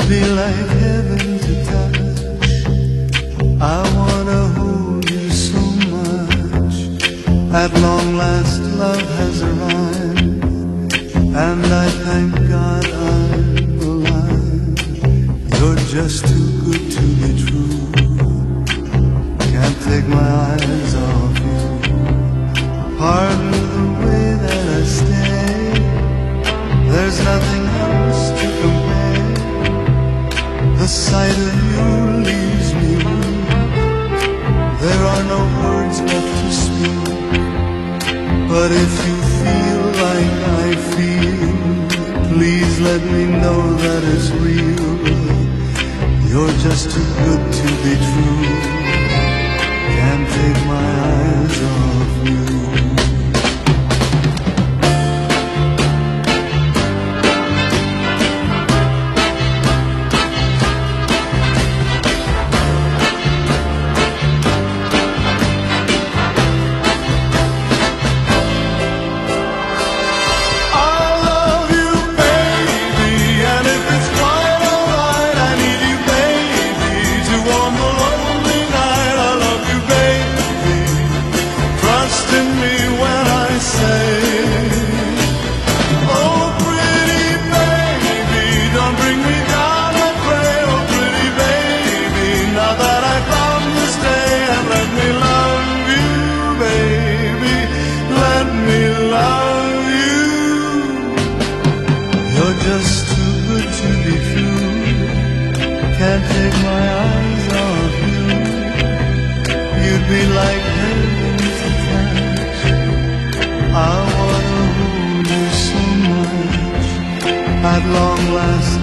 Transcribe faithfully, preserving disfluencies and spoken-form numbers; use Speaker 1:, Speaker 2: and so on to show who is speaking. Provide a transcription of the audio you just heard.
Speaker 1: be like heaven to touch. I wanna hold you so much. At long last love has arrived, and I thank God I'm alive. You're just too good to be true. Can't take my eyes off you. Pardon the way that I stay. There's nothing else to compare. The sight of you leaves me weak. There are no words left to speak. But if you feel like I feel, please let me know that it's real. You're just too good to be true. Can't take my eyes off you. Just too good to be true. Can't take my eyes off you. You'd be like heaven to touch. I wanna hold you so much. At long last